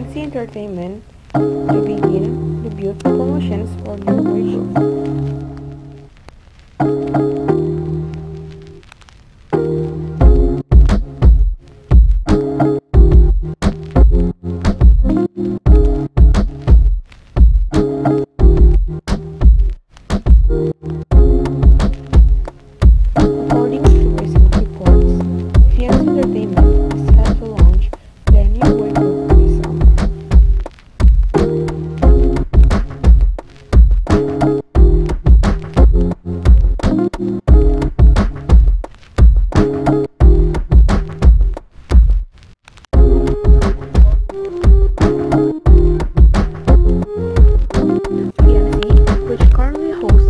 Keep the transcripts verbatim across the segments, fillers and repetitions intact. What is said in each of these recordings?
N C Entertainment to begin debut promotions for new boy group. According to recent reports, F N C Entertainment is set to launch their new boy group this summer. F N C, which currently hosts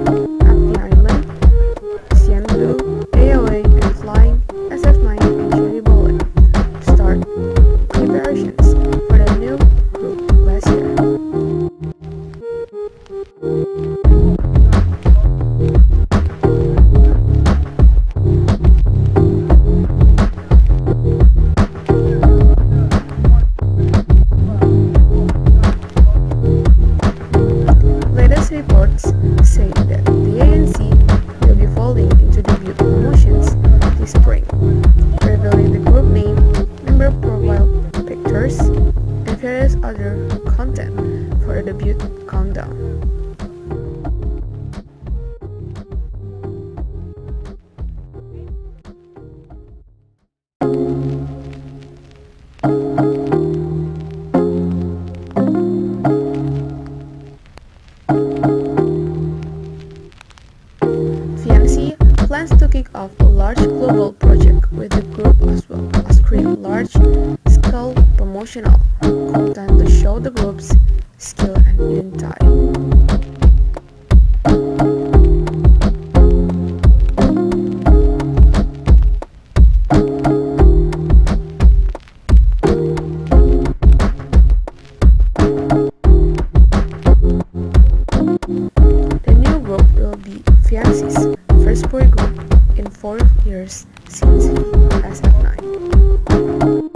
Flying, S F nine, and Cherry Bullet start preparations for the new group last year. Latest reports say that the A N C will be folding into debut promotions this spring, revealing the group name, member profile pictures, and various other content for the debut countdown. F N C plans to kick off a large global project with the group as well as create large-scale promotional content to show the group's skill and identity. The new group will be F N C's first boy group in four years since S F nine.